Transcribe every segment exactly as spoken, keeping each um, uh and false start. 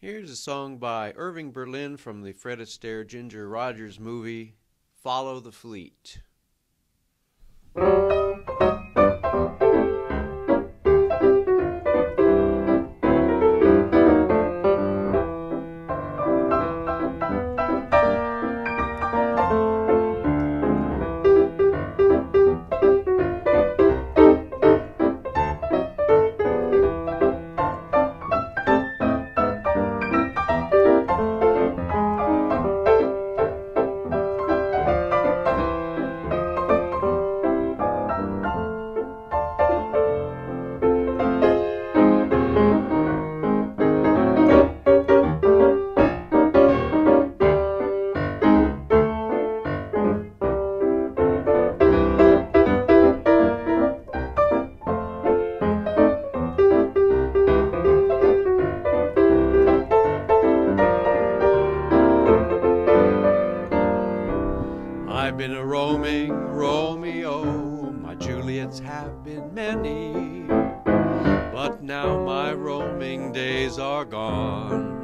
Here's a song by Irving Berlin from the Fred Astaire Ginger Rogers movie, Follow the Fleet. I've been a roaming Romeo, my Juliets have been many, but now my roaming days are gone.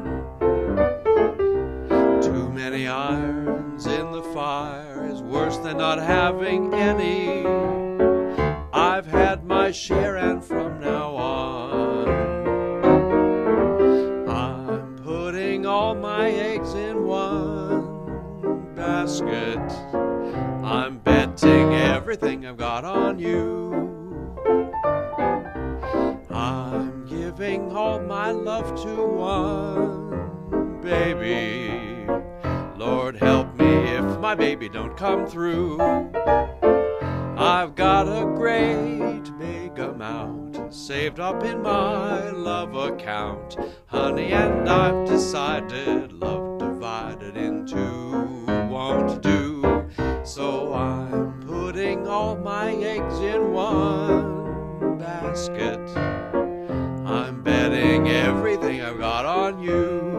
Too many irons in the fire is worse than not having any. I've had my share and from now on I'm putting all my eggs in one basket. I'm betting everything I've got on you. I'm giving all my love to one baby. Lord help me if my baby don't come through. I've got a great big amount saved up in my love account, honey, and I've decided love divided in two won't do. So I'm putting all my eggs in one basket. I'm betting everything I've got on you.